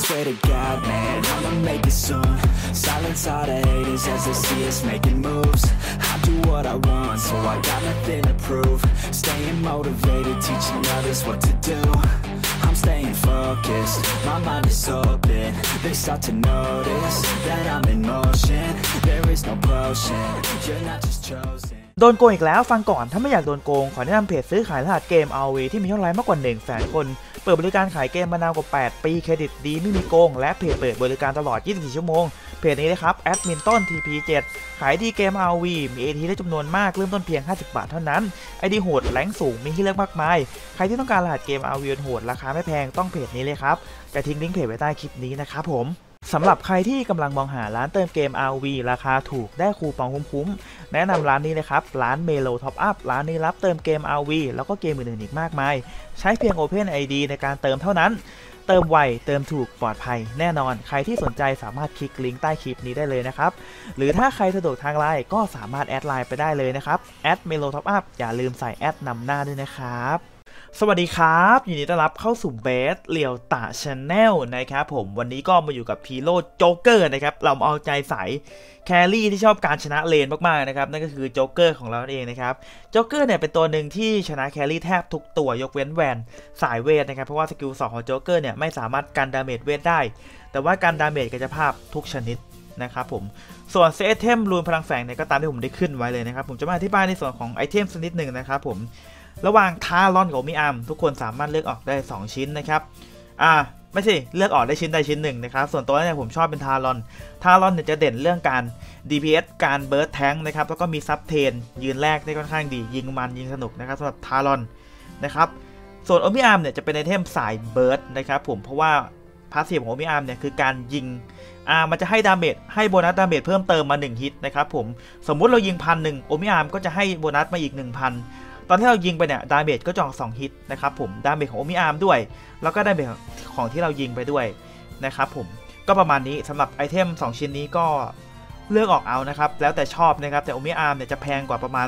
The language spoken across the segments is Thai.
swear to God, man, I'ma make it soon. Silence all the haters as they see us making moves. I do what I want, so I got nothing to prove. Staying motivated, teaching others what to do. I'm staying focused, my mind is open. They start to notice that I'm in motion. There is no potion, you're not just chosen. โดนโกงอีกแล้วฟังก่อนถ้าไม่อยากโดนโกงขอแนะนำเพจซื้อขายรหัสเกม ROV ที่มียอดไลค์มากกว่า 100,000 คนเปิดบริการขายเกมมานานกว่า8 ปีเครดิตดีไม่มีโกงและเพจเปิดบริการตลอด24 ชั่วโมงเพจนี้เลยครับแอดมินต้น TP7 ขายดีเกม ROV มี AT ได้จำนวนมากเริ่มต้นเพียง50 บาทเท่านั้น ID โหดแรงสูงมีให้เลือกมากมายใครที่ต้องการรหัสเกม ROV โหดราคาไม่แพงต้องเพจนี้เลยครับจะทิ้งลิงก์เพจไว้ใต้คลิปนี้นะครับผมสำหรับใครที่กำลังมองหาร้านเติมเกม ROV ราคาถูกได้คูปองคุ้มๆแนะนำร้านนี้เลยครับร้าน Melo Top Up ร้านนี้รับเติมเกม ROV แล้วก็เกมอื่นๆอีกมากมายใช้เพียง Open ID ในการเติมเท่านั้นเติมไวเติมถูกปลอดภัยแน่นอนใครที่สนใจสามารถคลิกลิงก์ใต้คลิปนี้ได้เลยนะครับหรือถ้าใครสะดวกทางไลน์ก็สามารถแอดไลน์ไปได้เลยนะครับแอด Melo Top Up อย่าลืมใส่แอดนำหน้าด้วยนะครับสวัสดีครับยินดีต้อนรับเข้าสู่เบสเลียวตะชาแนลนะครับผมวันนี้ก็มาอยู่กับพีโร่โจ๊กเกอร์นะครับเราเอาใจใส่แครี่ที่ชอบการชนะเลนมากๆนะครับนั่นก็คือโจ๊กเกอร์ของเราเองนะครับโจ๊กเกอร์เนี่ยเป็นตัวหนึ่งที่ชนะแครี่แทบทุกตัวยกเว้นแวนสายเวทนะครับเพราะว่าสกิล2ของโจ๊กเกอร์เนี่ยไม่สามารถกันดาเมจเวทได้แต่ว่าการดาเมจกายภาพทุกชนิดนะครับผมส่วนเซตเทมรูนพลังแฝงเนี่ยก็ตามที่ผมได้ขึ้นไว้เลยนะครับผมจะมาอธิบายในส่วนของไอเทมสักนิดหนึ่งนะครับผมระหว่างทารอนกับมิอาร์มทุกคนสามารถเลือกออกได้2ชิ้นนะครับไม่ใช่เลือกออกได้ชิ้นใดชิ้นหนึ่งนะครับส่วนตัวเนี่ยผมชอบเป็นทารอนเนี่ยจะเด่นเรื่องการ DPS การเบิร์ดแทงนะครับแล้วก็มีซับเทนยืนแรกได้ค่อนข้างดียิงมันยิงสนุกนะครับสำหรับทารอนนะครับส่วนโอมิอาร์มเนี่ยจะเป็นไอเทมสายเบิร์ดนะครับผมเพราะว่าพาสซีฟของโอมิอาร์มเนี่ยคือการยิงมันจะให้ดาเมจให้โบนัสดาเมจเพิ่มเติมมา1ฮิตนะครับผมสมมุติเรายิง1,000โอมิอาร์มก็จะให้โบนัสมาอีก 1,000ตอนที่เรายิงไปเนี่ยดาเมจก็จะออก2ฮิตนะครับผมดาเมจของโอมิอาร์มด้วยแล้วก็ดาเมจของที่เรายิงไปด้วยนะครับผมก็ประมาณนี้สำหรับไอเทม2ชิ้นนี้ก็เลือกออกเอานะครับแล้วแต่ชอบนะครับแต่โอมิอาร์มเนี่ยจะแพงกว่าประมาณ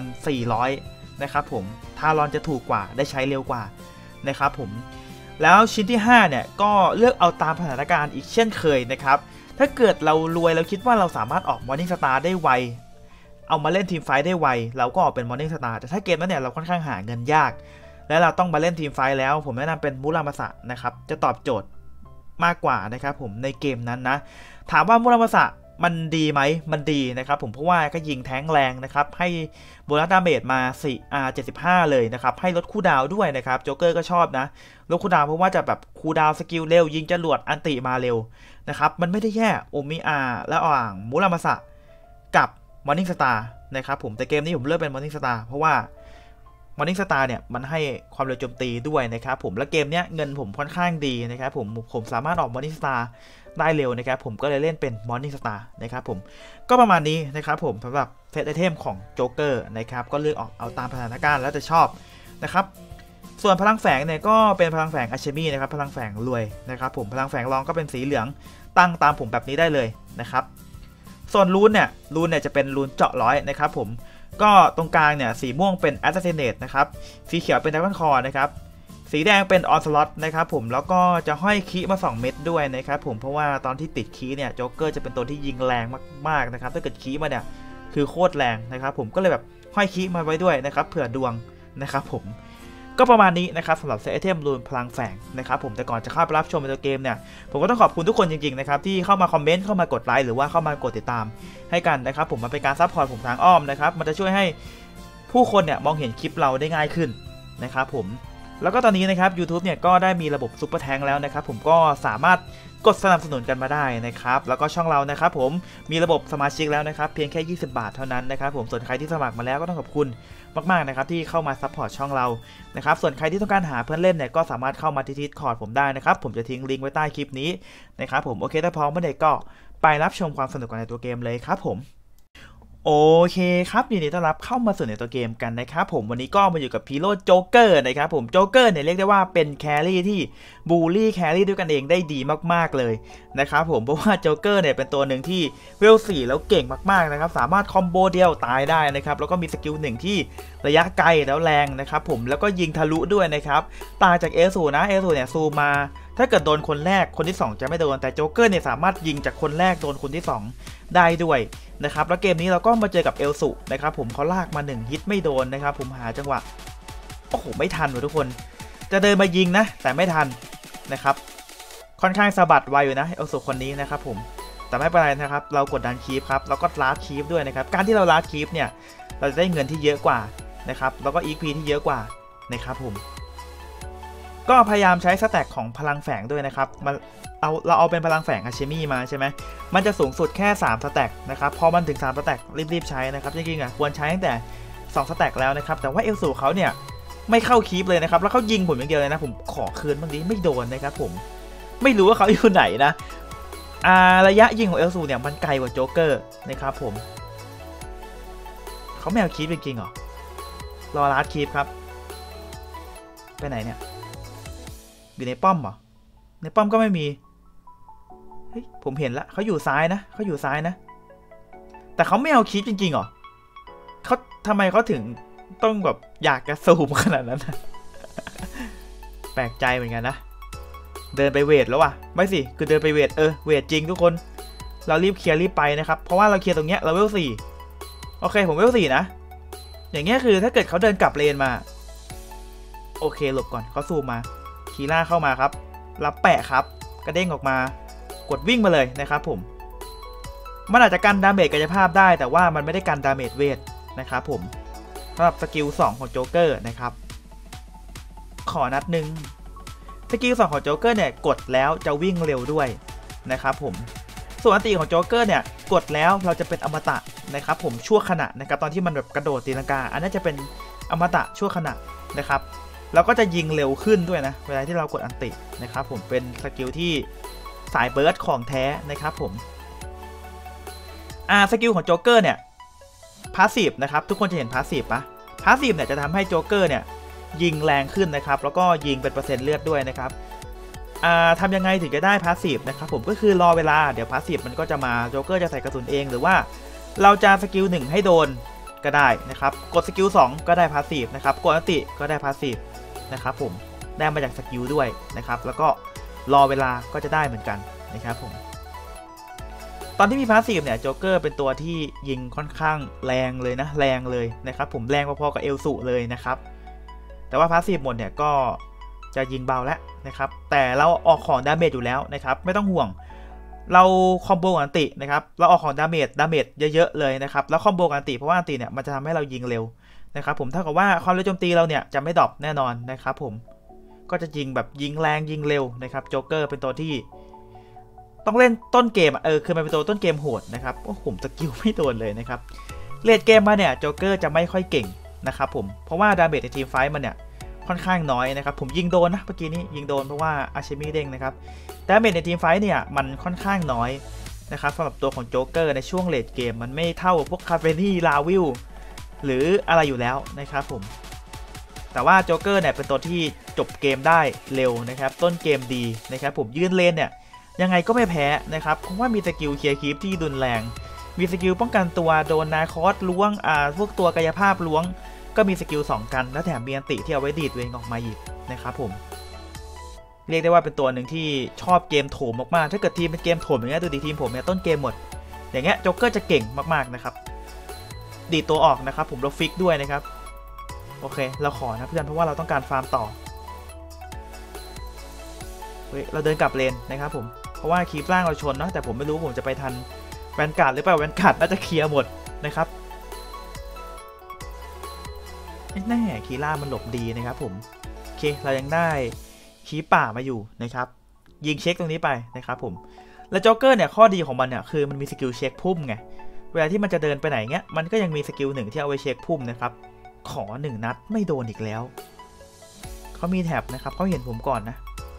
400นะครับผมทารอนจะถูกกว่าได้ใช้เร็วกว่านะครับผมแล้วชิ้นที่5เนี่ยก็เลือกเอาตามสถานการณ์อีกเช่นเคยนะครับถ้าเกิดเรารวยเราคิดว่าเราสามารถออกมอร์นิ่งสตาร์ได้ไวเอามาเล่นทีมไฟได้ไวเราก็ออกเป็นมอร์นิ่งสตาร์แต่ถ้าเกมนั้นเนี่ยเราค่อนข้างหาเงินยากและเราต้องมาเล่นทีมไฟแล้วผมแนะนำเป็นมุรามาสะนะครับจะตอบโจทย์มากกว่านะครับผมในเกมนั้นนะถามว่ามุรามาสะมันดีไหมมันดีนะครับผมเพราะว่าก็ยิงแทงแรงนะครับให้โบนัสดาเมจมา75เลยนะครับให้ลดคูลดาวน์ด้วยนะครับโจ๊กเกอร์ก็ชอบนะลดคูลดาวน์เพราะว่าจะแบบคูลดาวน์สกิลเร็วยิงจรวดอันติมาเร็วนะครับมันไม่ได้แย่โอมิและอ่างมุรามาสะกับมอร์นิ่งสตาร์นะครับผมแต่เกมนี้ผมเลือกเป็นมอร์นิ่งสตาร์เพราะว่ามอร์นิ่งสตาร์เนี่ยมันให้ความเร็วโจมตีด้วยนะครับผมและเกมนี้เงินผมค่อนข้างดีนะครับผมสามารถออกมอร์นิ่งสตาร์ได้เร็วนะครับผมก็เลยเล่นเป็นมอร์นิ่งสตาร์นะครับผมก็ประมาณนี้นะครับผมสำหรับเซตไอเทมของโจ๊กเกอร์นะครับก็เลือกออกเอาตามสถานการณ์แล้วแต่ชอบนะครับส่วนพลังแฝงเนี่ยก็เป็นพลังแฝงอาเชมี่นะครับพลังแฝงรวยนะครับผมพลังแฝงรองก็เป็นสีเหลืองตั้งตามผมแบบนี้ได้เลยนะครับส่วนรูนเนี่ยจะเป็นรูนเจาะร้อยนะครับผมก็ตรงกลางเนี่ยสีม่วงเป็น Assassinate นะครับสีเขียวเป็น Dragon Core นะครับสีแดงเป็น Onslaught นะครับผมแล้วก็จะห้อยคีมา2เม็ดด้วยนะครับผมเพราะว่าตอนที่ติดคีเนี่ยโจ๊กเกอร์จะเป็นตัวที่ยิงแรงมากๆนะครับถ้าเกิดคีมาเนี่ยคือโคตรแรงนะครับผมก็เลยแบบห้อยคีมาไว้ด้วยนะครับเผื่อดวงนะครับผมก็ประมาณนี้นะครับสำหรับเซตไอเทมรูนพลังแฝงนะครับผมแต่ก่อนจะเข้าไปรับชมในตัวเกมเนี่ยผมก็ต้องขอบคุณทุกคนจริงๆนะครับที่เข้ามาคอมเมนต์เข้ามากดไลค์หรือว่าเข้ามากดติดตามให้กันนะครับผมมันเป็นการซัพพอร์ตผมทางอ้อมนะครับมันจะช่วยให้ผู้คนเนี่ยมองเห็นคลิปเราได้ง่ายขึ้นนะครับผมแล้วก็ตอนนี้นะครับ YouTube เนี่ยก็ได้มีระบบซุปเปอร์แทงแล้วนะครับผมก็สามารถกดสนับสนุนกันมาได้นะครับแล้วก็ช่องเรานะครับผมมีระบบสมาชิกแล้วนะครับเพียงแค่20 บาทเท่านั้นนะครับผมส่วนใครที่สมัครมาแล้วก็ต้องขอบคุณมากๆนะครับที่เข้ามาซัพพอร์ตช่องเรานะครับส่วนใครที่ต้องการหาเพื่อนเล่นเนี่ยก็สามารถเข้ามาที่Discordผมได้นะครับผมจะทิ้งลิงก์ไว้ใต้คลิปนี้นะครับผมโอเคถ้าพร้อมเมื่อใดก็ไปรับชมความสนุกกันในตัวเกมเลยครับผมโอเคครับยินดีต้อนรับเข้ามาสู่ในตัวเกมกันนะครับผมวันนี้ก็มาอยู่กับพีโร่โจ๊กเกอร์นะครับผมโจ๊กเกอร์เนี่ยเรียกได้ว่าเป็นแครี่ที่บูลลี่แครี่ด้วยกันเองได้ดีมากๆเลยนะครับผมเพราะว่าโจ๊กเกอร์เนี่ยเป็นตัวหนึ่งที่เวล4แล้วเก่งมากๆนะครับสามารถคอมโบเดียวตายได้นะครับแล้วก็มีสกิล1ที่ระยะไกลแล้วแรงนะครับผมแล้วก็ยิงทะลุด้วยนะครับต่างจากเอลสูนะเอลสูเนี่ยซูมมาถ้าเกิดโดนคนแรกคนที่2จะไม่โดนแต่โจ๊กเกอร์เนี่ยสามารถยิงจากคนแรกโดนคนที่2ได้ด้วยนะครับแล้วเกมนี้เราก็มาเจอกับเอลสูนะครับผมเขาลากมา1ฮิตไม่โดนนะครับผมหาจังหวะโอ้โหไม่ทันทุกคนจะเดินมายิงนะแต่ไม่ทันนะครับค่อนข้างสะบัดไวอยู่นะเอลสูคนนี้นะครับผมแต่ไม่เป็นไรนะครับเรากดดันคีฟครับแล้วก็ลาดคีฟด้วยนะครับการที่เราลาดคีฟเนี่ยเราจะได้เงินที่เยอะกว่านะครับแล้วก็ EXP ที่เยอะกว่านะครับผมก็พยายามใช้สแต็กของพลังแฝงด้วยนะครับเราเอาเป็นพลังแฝงอาชิมี่มาใช่ไหมมันจะสูงสุดแค่3สแต็กนะครับพอมันถึง3สแต็กรีบๆใช้นะครับจริงๆควรใช้ตั้งแต่2สแต็กแล้วนะครับแต่ว่าเอลสูเขาเนี่ยไม่เข้าคีฟเลยนะครับแล้วเขายิงผมอย่างเดียวเลยนะผมขอคืนบางทีไม่โดนนะครับผมไม่รู้ว่าเขาอยู่ไหนนะระยะยิงของเอลสูเนี่ยมันไกลกว่าโจ๊กเกอร์นะครับผมเขาไม่เอาคีฟจริงๆหรอรอลาดคีฟครับไปไหนเนี่ยอยู่ในป้อมเหรอในป้อมก็ไม่มีเฮ้ยผมเห็นละเขาอยู่ซ้ายนะเขาอยู่ซ้ายนะแต่เขาไม่เอาคีฟจริงๆหรอเขาทำไมเขาถึงต้องแบบอยากจะซูมขนาดนั้นแปลกใจเหมือนกันนะเดินไปเวทแล้วว่ะไม่สิคือเดินไปเวทเวทจริงทุกคนเรารีบเคลียร์รีบไปนะครับเพราะว่าเราเคลียร์ตรงเนี้ยเราเวล4โอเคผมเวล4นะอย่างเงี้ยคือถ้าเกิดเขาเดินกลับเลนมาโอเคหลบก่อนเขาซูมมาคีล่าเข้ามาครับรับแปะครับกระเด้งออกมากดวิ่งมาเลยนะครับผมมันอาจจะกันดาเมจกายภาพได้แต่ว่ามันไม่ได้กันดาเมจเวทนะครับผมสำหรับสกิล2ของโจ๊กเกอร์นะครับขอนัดนึงสกิล2ของโจ๊กเกอร์เนี่ยกดแล้วจะวิ่งเร็วด้วยนะครับผมส่วนอันตีของโจ๊กเกอร์เนี่ยกดแล้วเราจะเป็นอมตะนะครับผมชั่วขณะนะครับตอนที่มันแบบกระโดดตีลังกาอันนั้นจะเป็นอมตะชั่วขณะนะครับแล้วก็จะยิงเร็วขึ้นด้วยนะเวลาที่เรากดอันตินะครับผมเป็นสกิลที่สายเบิร์ดของแท้นะครับผมสกิลของโจ๊กเกอร์เนี่ยพาสซีฟนะครับทุกคนจะเห็นพาสซีฟปะพาสซีฟเนี่ยจะทำให้โจ๊กเกอร์เนี่ยยิงแรงขึ้นนะครับแล้วก็ยิงเป็นเปอร์เซ็นต์เลือดด้วยนะครับทำยังไงถึงจะได้พาสซีฟนะครับผมก็คือรอเวลาเดี๋ยวพาสซีฟมันก็จะมาโจ๊กเกอร์จะใส่กระสุนเองหรือว่าเราจะสกิล1ให้โดนก็ได้นะครับกดสกิล2ก็ได้พาสซีฟนะครับกดอันติก็ได้พาสซีฟนะครับผมได้มาจากสกิลด้วยนะครับแล้วก็รอเวลาก็จะได้เหมือนกันนะครับผมตอนที่มีพาสซีฟเนี่ยโจ๊กเกอร์เป็นตัวที่ยิงค่อนข้างแรงเลยนะแรงเลยนะครับผมแรงพอๆกับเอลสูเลยนะครับแต่ว่าพาสซีฟหมดเนี่ยก็จะยิงเบาแล้วนะครับแต่เราออกของดาเมจอยู่แล้วนะครับไม่ต้องห่วงเราคอมโบอันตินะครับเราออกของดาเมจเยอะๆเลยนะครับแล้วคอมโบอันติเพราะว่าอันติเนี่ยมันจะทำให้เรายิงเร็วนะครับผมเท่ากับว่าความเร็วโจมตีเราเนี่ยจะไม่ดรอปแน่นอนนะครับผมก็จะยิงแบบยิงแรงยิงเร็วนะครับโจ๊กเกอร์เป็นตัวที่ต้องเล่นต้นเกมคือมันเป็นตัวต้นเกมโหดนะครับโอ้ผมสกิลไม่โดนเลยนะครับเลดเกมมาเนี่ยโจ๊กเกอร์จะไม่ค่อยเก่งนะครับผมเพราะว่าดาเมจในทีมไฟท์มันเนี่ยค่อนข้างน้อยนะครับผมยิงโดนนะเมื่อกี้นี้ยิงโดนเพราะว่าอาชิมิเด้งนะครับดาเมจในทีมไฟท์เนี่ยมันค่อนข้างน้อยนะครับสำหรับตัวของโจ๊กเกอร์ในช่วงเลดเกมมันไม่เท่าพวกคาเฟนี่ลาวิลหรืออะไรอยู่แล้วนะครับผมแต่ว่าโจ๊กเกอร์เนี่ยเป็นตัวที่จบเกมได้เร็วนะครับต้นเกมดีนะครับผมยืนเลนเนี่ยยังไงก็ไม่แพ้นะครับเพราะว่ามีสกิลเคลียร์คลิปที่รุนแรงมีสกิลป้องกันตัวโดนนาคอสล้วงพวกตัวกายภาพล้วงก็มีสกิล2กันและแถมมีอันติที่เอาไว้ดีดตัวเองออกมาอีกนะครับผมเรียกได้ว่าเป็นตัวหนึ่งที่ชอบเกมโถมมากๆถ้าเกิดทีมเป็นเกมโถมอย่างเงี้ยดูดีทีมผมเนี่ยต้นเกมหมดอย่างเงี้ยโจ๊กเกอร์จะเก่งมากๆนะครับดีดตัวออกนะครับผมเราฟิกด้วยนะครับโอเคเราขอนะเพื่อนเพราะว่าเราต้องการฟาร์มต่อเฮ้ยเราเดินกลับเลนนะครับผมเพราะว่าคีบล่างเราชนนะแต่ผมไม่รู้ผมจะไปทันแวนการ์ดหรือเปล่าแวนการ์ดน่าจะเคลียร์หมดนะครับแน่คีล่ามันหลบดีนะครับผมโอเคเรายังได้คีป่ามาอยู่นะครับยิงเช็คตรงนี้ไปนะครับผมแล้วโจ๊กเกอร์เนี่ยข้อดีของมันเนี่ยคือมันมีสกิลเช็คพุ่มไงเวลาที่มันจะเดินไปไหนเงี้ยมันก็ยังมีสกิล1ที่เอาไว้เช็คพุ่มนะครับขอ1นัดไม่โดนอีกแล้วเขามีแท็บนะครับเขาเห็นผมก่อนนะ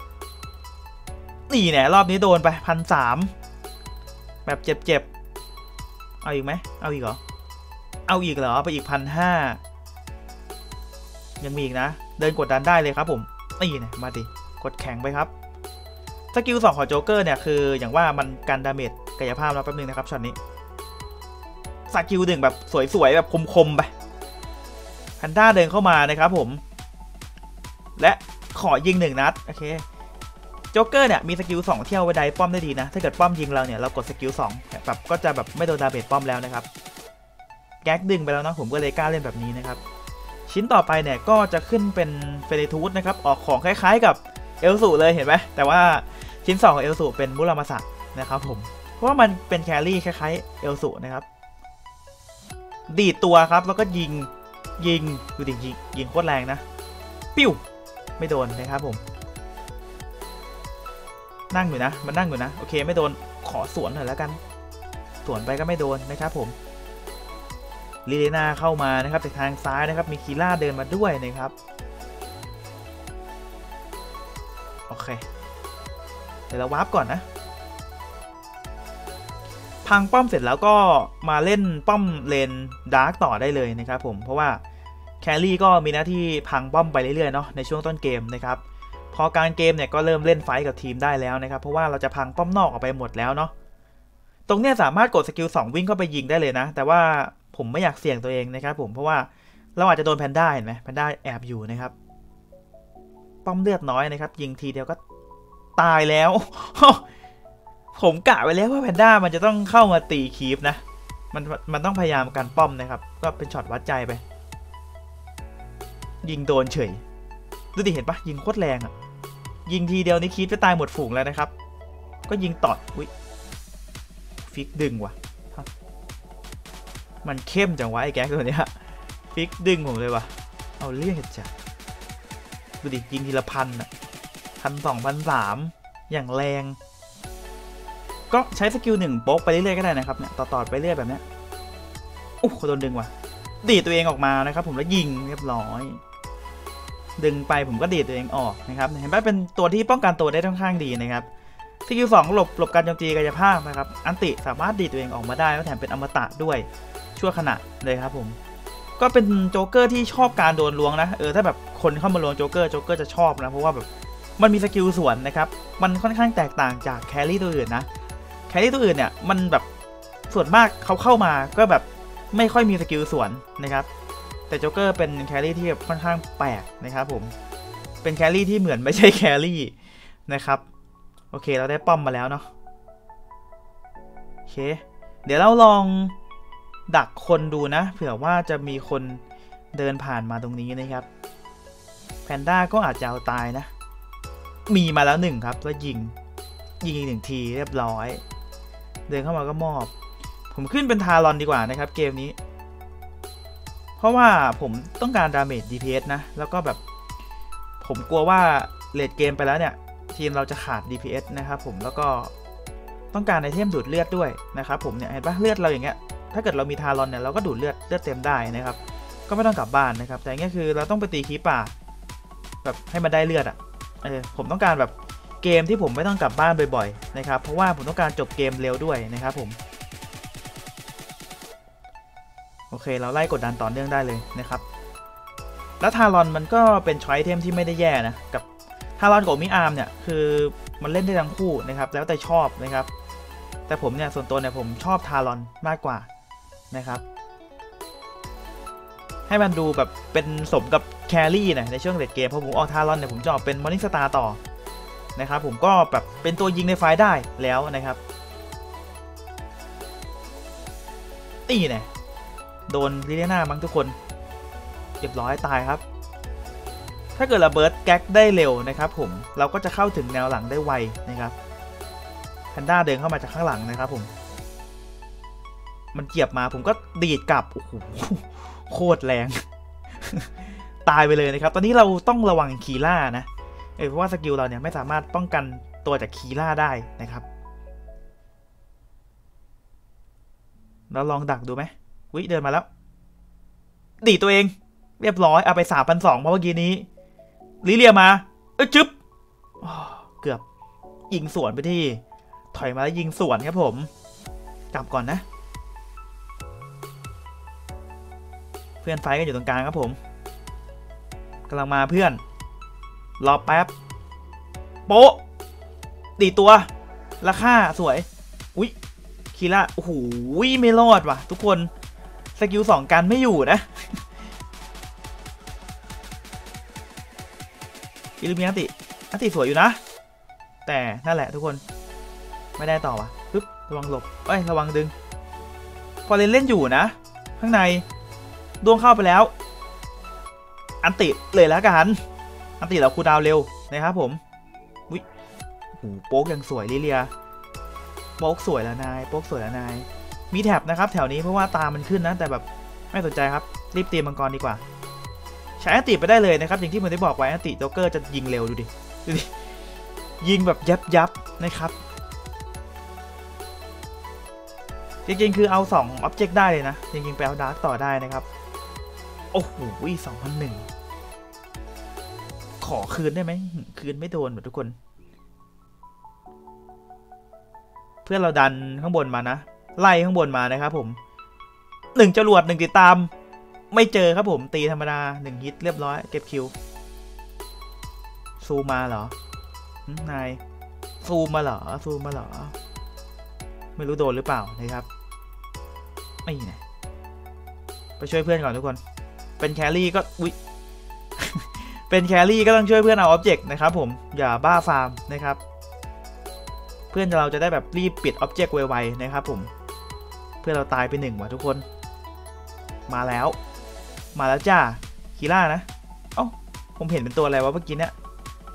นี่แน่รอบนี้โดนไป1,300แบบเจ็บๆเอาอีกไหมเอาอีกเหรอเอาอีกเหรอไปอีก1,500ยังมีอีกนะเดินกดดันได้เลยครับผมนี่นะมาดิกดแข็งไปครับสกิล2ของโจ๊กเกอร์เนี่ยคืออย่างว่ามันกันดาเมจกายภาพแล้วแป๊บนึงนะครับช็อตนี้สกิล1แบบสวยๆแบบคมๆไปนด้าเดินเข้ามานะครับผมและขอยิง1 นัดโอเคโจ๊กเกอร์เนี่ยมีสกิล2เที่ยวไว้ได้ป้อมได้ดีนะถ้าเกิดป้อมยิงเราเนี่ยเรากดสกิล2แบบก็จะแบบไม่โดนดาเมจป้อมแล้วนะครับแก๊กดึงไปแล้วนะผมก็เลยกล้าเล่นแบบนี้นะครับชิ้นต่อไปเนี่ยก็จะขึ้นเป็นเฟเรทูสนะครับออกของคล้ายๆกับเอลสูเลยเห็นไหมแต่ว่าชิ้น2ของเอลสูเป็นมุรามาสะนะครับผมเพราะว่ามันเป็นแครี่คล้ายๆเอลสูนะครับดีดตัวครับแล้วก็ยิงดูดิยิงโคตรแรงนะปิ้วไม่โดนนะครับผมนั่งอยู่นะมันนั่งอยู่นะโอเคไม่โดนขอสวนหน่อยแล้วกันสวนไปก็ไม่โดนนะครับผมลิเลนาเข้ามานะครับจากทางซ้ายนะครับมีคีล่าเดินมาด้วยนะครับโอเคเดี๋ยวเราวาร์ปก่อนนะพังป้อมเสร็จแล้วก็มาเล่นป้อมเลนดาร์กต่อได้เลยนะครับผมเพราะว่าแครี่ก็มีหน้าที่พังป้อมไปเรื่อยๆเนาะในช่วงต้นเกมนะครับพอการเกมเนี่ยก็เริ่มเล่นไฟท์กับทีมได้แล้วนะครับเพราะว่าเราจะพังป้อมนอกออกไปหมดแล้วเนาะตรงเนี้ยสามารถกดสกิล2วิ่งเข้าไปยิงได้เลยนะแต่ว่าผมไม่อยากเสี่ยงตัวเองนะครับผมเพราะว่าเราอาจจะโดนแพนด้าเห็นไหมแพนด้าแอบอยู่นะครับป้อมเลือดน้อยนะครับยิงทีเดียวก็ตายแล้ว ผมกะไว้แล้วว่าแพนด้ามันจะต้องเข้ามาตีคีฟนะมันต้องพยายามกันป้อมนะครับก็เป็นช็อตวัดใจไปยิงโดนเฉยดูดิเห็นปะยิงโคตรแรงอ่ะยิงทีเดียวนี่คีฟจะตายหมดฝูงแล้วนะครับก็ยิงต่ออุ๊ยฟิกดึงว่ะมันเข้มจังวะไอ้แก๊กตัวเนี้ยฟิกดึงผมเลยว่ะเอาเรื่องจ้ะดูดิยิงทีละ1,000อ่ะ1,200 1,300อย่างแรงก็ใช้สกิล1โป๊กไปเรื่อยๆก็ได้นะครับเนี่ยต่อไปเรื่อยแบบนี้โอ้โหโดนดึงว่ะดีดตัวเองออกมานะครับผมแล้วยิงเรียบร้อยดึงไปผมก็ดีดตัวเองออกนะครับเห็นไหมเป็นตัวที่ป้องกันตัวได้ค่อนข้างดีนะครับสกิล2หลบการโจมตีกายภาพนะครับอันติสามารถดีดตัวเองออกมาได้แล้วแถมเป็นอมตะด้วยชั่วขณะเลยครับผมก็เป็นโจ๊กเกอร์ที่ชอบการโดนล้วงนะถ้าแบบคนเข้ามาล้วงโจ๊กเกอร์จะชอบนะเพราะว่าแบบมันมีสกิลสวนนะครับมันค่อนข้างแตกต่างจากแครี่ตัวอื่นนะแครี่ตัวอื่นเนี่ยมันแบบส่วนมากเขาเข้ามาก็แบบไม่ค่อยมีสกิลสวนนะครับแต่โจ๊กเกอร์เป็นแครี่ที่ค่อนข้างแปลกนะครับผมเป็นแครี่ที่เหมือนไม่ใช่แครี่นะครับโอเคเราได้ป้อมมาแล้วเนาะโอเคเดี๋ยวเราลองดักคนดูนะเผื่อว่าจะมีคนเดินผ่านมาตรงนี้นะครับแพนด้าก็อาจจะเอาตายนะมีมาแล้ว1ครับแล้วยิงอีก1ทีเรียบร้อยเดินเข้ามาก็มอบผมขึ้นเป็นทารอนดีกว่านะครับเกมนี้เพราะว่าผมต้องการดาเมจ DPS นะแล้วก็แบบผมกลัวว่าเลดเกมไปแล้วเนี่ยทีมเราจะขาด DPS นะครับผมแล้วก็ต้องการไอเทมดูดเลือดด้วยนะครับผมเนี่ยเห็นปะเลือดเราอย่างเงี้ยถ้าเกิดเรามีทารอนเนี่ยเราก็ดูดเลือดเต็มได้นะครับก็ไม่ต้องกลับบ้านนะครับแต่เงี้ยคือเราต้องไปตีคีป่าแบบให้มันได้เลือดอ่ะผมต้องการแบบเกมที่ผมไม่ต้องกลับบ้านบ่อยๆนะครับเพราะว่าผมต้องการจบเกมเร็วด้วยนะครับผมโอเคเราไล่กดดันต่อเนื่องได้เลยนะครับแล้วทารอนมันก็เป็นช้อยเทมที่ไม่ได้แย่นะกับทารอนกับมิอาร์มเนี่ยคือมันเล่นได้ทั้งคู่นะครับแล้วแต่ชอบนะครับแต่ผมเนี่ยส่วนตัวเนี่ยผมชอบทารอนมากกว่านะครับให้มันดูแบบเป็นสมกับแครี่นะในช่วงเลดเกมพอผมออกทารอนเนี่ยผมจะออกเป็นมอร์นิ่งสตาร์ต่อนะครับผมก็แบบเป็นตัวยิงในไฟได้แล้วนะครับตีเนี่ยโดนลิเลียนามั้งทุกคนเรียบร้อยตายครับถ้าเกิดระเบิดแก๊กได้เร็วนะครับผมเราก็จะเข้าถึงแนวหลังได้ไวนะครับแพนด้าเดินเข้ามาจากข้างหลังนะครับผมมันเกียบมาผมก็ดีดกลับโอ้โหโคตรแรง ตายไปเลยนะครับตอนนี้เราต้องระวังคีล่านะเพราะว่าสกิลเราเนี่ยไม่สามารถป้องกันตัวจากคีล่าได้นะครับเราลองดักดูไหมวิเดินมาแล้วดีตัวเองเรียบร้อยเอาไป 3,200 เพราะเมื่อกี้นี้ลิเลียมาจึ๊บเกือบยิงสวนไปที่ถอยมาแล้วยิงสวนครับผมกลับก่อนนะเพื่อนไฟกันอยู่ตรงกลางครับผมกำลังมาเพื่อนรอแป๊บโป๊ะตีตัวราคาสวยอุ๊ยคีล่าโอ้โหไม่รอดว่ะทุกคนสกิล2กันไม่อยู่นะอิลูมินาติอันติสวยอยู่นะแต่นั่นแหละทุกคนไม่ได้ต่อวะปึ๊บระวังหลบระวังดึงพอเล่นอยู่นะข้างในดวงเข้าไปแล้วอันติเลยแล้วกันอันติเราคูลดาวน์เร็วนะครับผมวิโอ้โหโป๊กยังสวยลิเลียโป๊กสวยแล้วนายโป๊กสวยแล้วนายมีแท็บนะครับแถวนี้เพราะว่าตามันขึ้นนะแต่แบบไม่สนใจครับรีบตีมังกรดีกว่าใช้อันติไปได้เลยนะครับอย่างที่ผมได้บอกไว้อันติโจ๊กเกอร์จะยิงเร็วดูดิยิงแบบยับนะครับจริงๆคือเอา2 Object ได้เลยนะจริงๆไปเอาดาร์กต่อได้นะครับโอ้โห2001ขอคืนได้ไหมคืนไม่โดนหมดทุกคนเพื่อนเราดันข้างบนมานะไล่ข้างบนมานะครับผม1จรวด1ติดตามไม่เจอครับผมตีธรรมดา1ฮิตเรียบร้อยเก็บคิวซูมาเหรอนายซูมาเหรอไม่รู้โดนหรือเปล่านะครับไม่นะไปช่วยเพื่อนก่อนทุกคนเป็นแครี่ก็อุ๊ย เป็นแครี่ก็ต้องช่วยเพื่อนเอาออบเจกต์นะครับผมอย่าบ้าฟาร์มนะครับเพื่อนเราจะได้แบบรีบปิดออบเจกต์ไวๆนะครับผมเพื่อนเราตายไป1ว่ะทุกคนมาแล้วจ้าคีล่านะผมเห็นเป็นตัวอะไรวะเมื่อกี้เนี่ย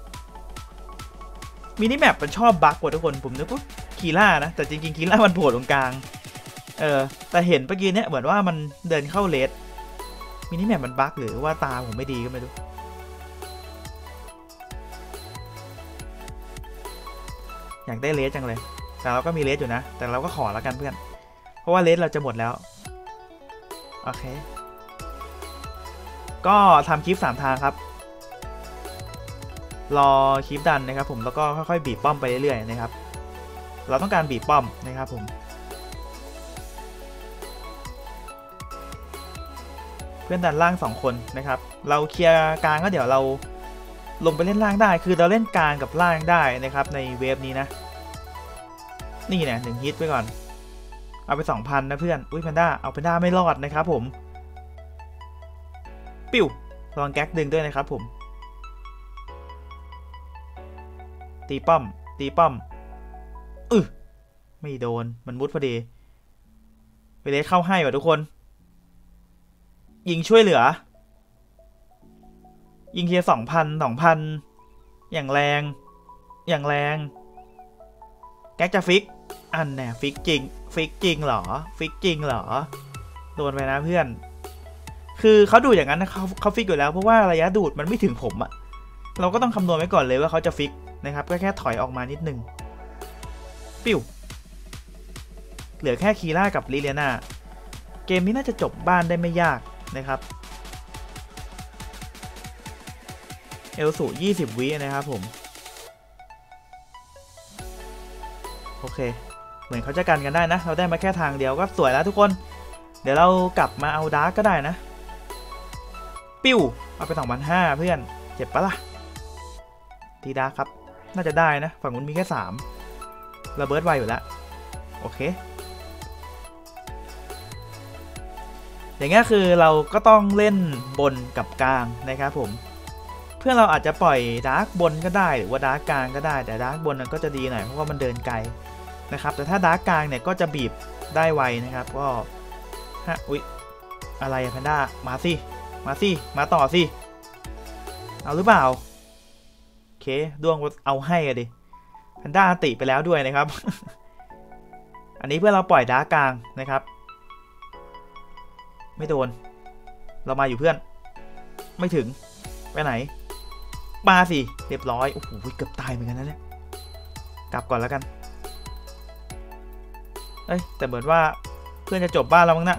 มินิแมปมันชอบบั๊กกว่าทุกคนผมนึกว่าคีล่านะแต่จริงๆคีล่ามันโผล่ตรงกลางแต่เห็นเมื่อกี้เนี่ยเหมือนว่ามันเดินเข้าเลสมินิแมปมันบั๊กหรือว่าตาผมไม่ดีก็ไม่รู้อยากได้เลสจังเลยแต่เราก็มีเลสอยู่นะแต่เราก็ขอแล้วกันเพื่อนเพราะว่าเลสเราจะหมดแล้วโอเคก็ทำคลิป3 ทางครับรอคลิปดันนะครับผมแล้วก็ค่อยๆบีบป้อมไปเรื่อยๆนะครับเราต้องการบีบป้อมนะครับผมเพื่อนดันล่าง2 คนนะครับเราเคลียร์กลางก็เดี๋ยวเราลงไปเล่นล่างได้คือเราเล่นกลางกับล่างได้นะครับในเวฟนี้นะนี่เนี่ย1ฮิตไปก่อนเอาไป 2,000 นะเพื่อนอุ้ยแพนด้าเอาแพนด้าไม่รอดนะครับผมปิ้วลองแก๊กดึงด้วยนะครับผมตีป้อมไม่โดนมันมุดพอดีไปเลสเข้าให้ว่ะทุกคนยิงช่วยเหลือยิงเคียร์ 2,000 อย่างแรงแก๊กจะฟิกอันแน่ฟิกจริงเหรอโดนไปนะเพื่อนคือเขาดูอย่างนั้นนะเขาฟิกอยู่แล้วเพราะว่าระยะดูดมันไม่ถึงผมอะเราก็ต้องคำนวณไว้ก่อนเลยว่าเขาจะฟิกนะครับก็แค่ถอยออกมานิดนึงปิ้วเหลือแค่คีล่ากับลิเลียนาเกมนี้น่าจะจบบ้านได้ไม่ยากนะครับเอลสู20 วินะครับผมโอเคเหมือนเขาจะกันได้นะเราได้มาแค่ทางเดียวก็สวยแล้วทุกคนเดี๋ยวเรากลับมาเอาดาร์กก็ได้นะปิ้วเอาไป 2,500 เพื่อนเจ็บปะล่ะตีดาร์กครับน่าจะได้นะฝั่งนู้นมีแค่3ระเบิดไวอยู่แล้วโอเคอย่างเงี้ยคือเราก็ต้องเล่นบนกับกลางนะครับผมเพื่อนเราอาจจะปล่อยดาร์กบนก็ได้หรือว่าดาร์กกลางก็ได้แต่ดาร์กบนมันก็จะดีหน่อยเพราะว่ามันเดินไกลนะครับแต่ถ้าดาร์กกลางเนี่ยก็จะบีบได้ไวนะครับก็อุ๊ยอะไรอะแพนด้ามาต่อสิเอาหรือเปล่าโอเคดวงเอาให้อะดิแพนด้าติไปแล้วด้วยนะครับ อันนี้เพื่อเราปล่อยดาร์กกลางนะครับไม่โดนเรามาอยู่เพื่อนไม่ถึงไปไหนมาสิเรียบร้อยโอ้โหเกือบตายเหมือนกันนะเนี่ยกลับก่อนแล้วกันแต่เหมือนว่าเพื่อนจะจบบ้านเรามั้งนะ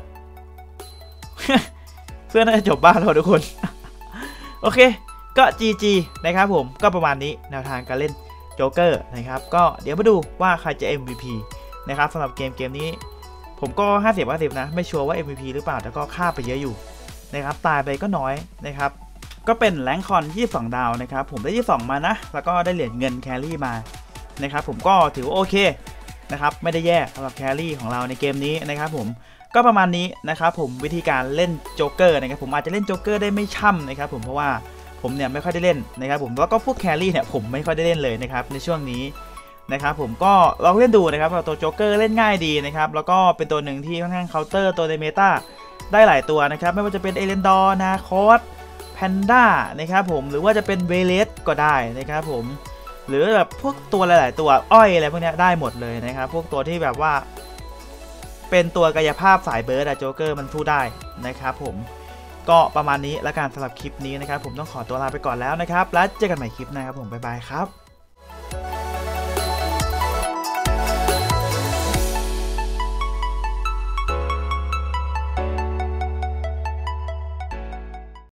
เพื่อนน่าจะจบบ้านเราทุกคน โอเคก็ GG นะครับผมก็ประมาณนี้แนวทางการเล่นโจ๊กเกอร์นะครับก็เดี๋ยวมาดูว่าใครจะ MVP นะครับสำหรับเกมนี้ผมก็50-50นะไม่ชัวร์ว่า MVP หรือเปล่าแต่ก็ฆ่าไปเยอะอยู่นะครับตายไปก็น้อยนะครับก็เป็นแรงคอน22 ดาวนะครับผมได้22มานะแล้วก็ได้เหรียญเงินแครี่มานะครับผมก็ถือว่าโอเคนะครับไม่ได้แย่สำหรับแครี่ของเราในเกมนี้นะครับผมก็ประมาณนี้นะครับผมวิธีการเล่นโจ๊กเกอร์นะครับผมอาจจะเล่นโจ๊กเกอร์ได้ไม่ช่ำนะครับผมเพราะว่าผมเนี่ยไม่ค่อยได้เล่นนะครับผมแล้วก็พวกแครี่เนี่ยผมไม่ค่อยได้เล่นเลยนะครับในช่วงนี้นะครับผมก็ลองเล่นดูนะครับตัวโจ๊กเกอร์เล่นง่ายดีนะครับแล้วก็เป็นตัวหนึ่งที่ค่อนข้างเคาน์เตอร์ตัวในเมตาได้หลายตัวนะครับไม่ว่าจะเป็นเอเลนดอร์นาคอสแพนด้านะครับผมหรือว่าจะเป็นเวเลสก็ได้นะครับผมหรือแบบพวกตัวหลายๆตัวอ้อยอะไรพวกนี้ได้หมดเลยนะครับพวกตัวที่แบบว่าเป็นตัวกายภาพสายเบิร์ดอะโจ๊กเกอร์มันสู้ได้นะครับผมก็ประมาณนี้และการสำหรับคลิปนี้นะครับผมต้องขอตัวลาไปก่อนแล้วนะครับแล้วเจอกันใหม่คลิปหน้าครับผมบ๊ายบายครับ